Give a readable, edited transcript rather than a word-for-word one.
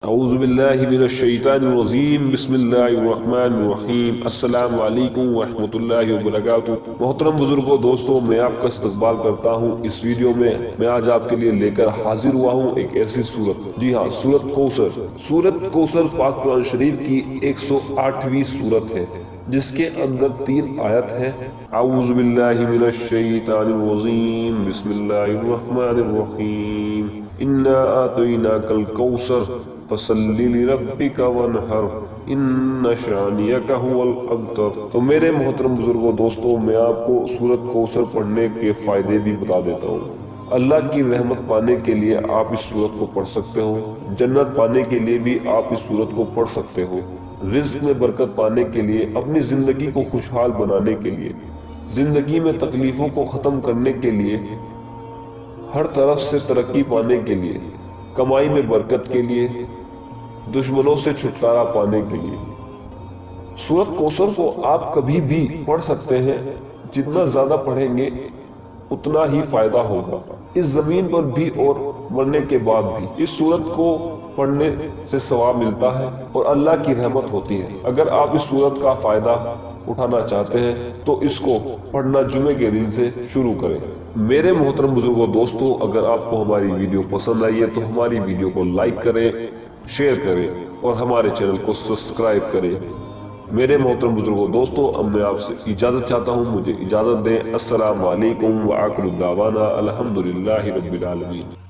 اعوذ باللہ من الشیطان الرجیم بسم اللہ الرحمن الرحیم السلام علیکم ورحمۃ اللہ وبرکاتہ۔ محترم بزرگوں، دوستوں، میں آپ کا استقبال کرتا ہوں۔ اس ویڈیو میں آج آپ کے لیے لے کر حاضر ہوا ہوں ایک ایسی سورت، جی ہاں، سورت کوثر۔ سورت کوثر پاک قرآن شریف کی 108ویں سورت ہے، جس کے اندر 3 آیت ہیں۔ اعوذ باللہ من الشیطان الرجیم بسم اللہ الرحمن الرحیم انا اعطیناک الکوثر فصل لربک وانحر ان شانئک هو الابتر۔ تو میرے محترم بزرگوں، دوستوں، میں آپ کو سورت کوثر پڑھنے کے فائدے بھی بتا دیتا ہوں۔ اللہ کی رحمت پانے کے لیے آپ اس سورت کو پڑھ سکتے ہو، جنت پانے کے لیے بھی آپ اس سورت کو پڑھ سکتے ہو، رزق میں برکت پانے کے لیے، اپنی زندگی کو خوشحال بنانے کے لیے، زندگی میں تکلیفوں کو ختم کرنے کے لیے، ہر طرف سے ترقی پانے کے لیے، کمائی میں برکت کے لیے، دشمنوں سے چھٹکارا پانے کے لیے۔ سورت کوثر کو آپ کبھی بھی پڑھ سکتے ہیں، جتنا زیادہ پڑھیں گے اتنا ہی فائدہ ہوگا، اس زمین پر بھی اور مرنے کے بعد بھی۔ اس سورت کو پڑھنے سے ثواب ملتا ہے اور اللہ کی رحمت ہوتی ہے۔ اگر آپ اس سورت کا فائدہ اٹھانا چاہتے ہیں تو اس کو پڑھنا جمعے کے دن سے شروع کریں۔ میرے محترم بزرگوں، دوستوں، اگر آپ کو ہماری ویڈیو پسند آئی ہے تو ہماری ویڈیو کو لائک کریں، شیئر کریں اور ہمارے چینل کو سبسکرائب کریں۔ میرے محترم بزرگوں، دوستوں، اب میں آپ سے اجازت چاہتا ہوں، مجھے اجازت دیں۔ السلام علیکم وآخر دعوانا الحمدللہ رب العالمین۔